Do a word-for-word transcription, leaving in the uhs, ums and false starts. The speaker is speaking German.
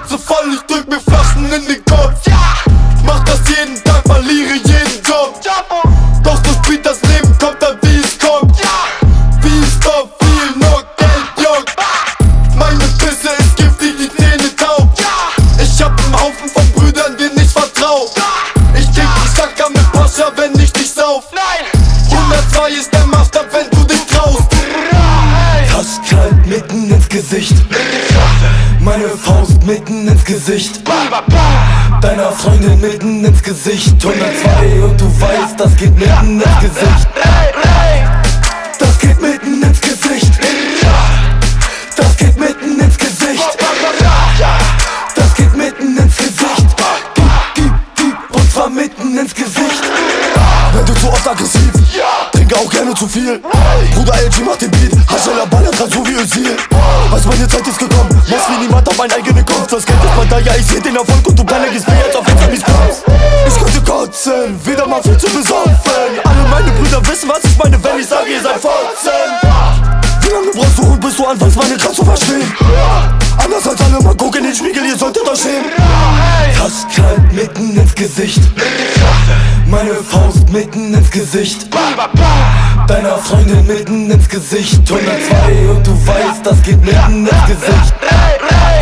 Schnauze voll, ich drück mir Flaschen in den Kopf. Mach das jeden Tag, verliere jeden Job. Doch so spielt das Leben, kommt dann wie es kommt. Wie es doch viel, noch Geld juckt. Meine Pisse ist giftig, die Zähne taub. Ich hab einen Haufen von Brüdern, denen ich vertrau. Ich krieg die Sacker mit Pascha, wenn ich dich sauf. hundertzwei ist der Maßstab, wenn du dich traust. Taschkalt mitten ins Gesicht, meine Faust mitten ins Gesicht, deiner Freundin mitten ins Gesicht. hundertzwei und du weißt, das geht mitten ins Gesicht. Das geht mitten ins Gesicht. Das geht mitten ins Gesicht. Das geht mitten ins Gesicht. Gib, gib, gib, und zwar mitten ins Gesicht. Wenn du zu oft aggressiv, trinke auch gerne zu viel. Bruder L G macht den Beat, Haschella ballert grad so wie Özil. Weiß, meine Zeit ist gekommen, muss wie niemand auf meinen eigenen Kopf. Das Geld ist bei da, ja ich seh den Erfolg und du Penner gehst mir jetzt auf Instamis Post. Ich könnte kotzen, wieder mal viel zu besoffen. Alle meine Brüder wissen, was ich meine, wenn ich sage, ihr seid Fotzen. Wie lange brauchst du und bis du anfängst, meine Kraft zu verstehen? Anders als alle, mal guck in den Spiegel, ihr solltet euch schämen. Taschkalt mitten ins Gesicht, meine Faust mitten ins Gesicht, deiner Freundin mitten ins Gesicht. hundertzwei und du weißt, das geht mitten ins Gesicht.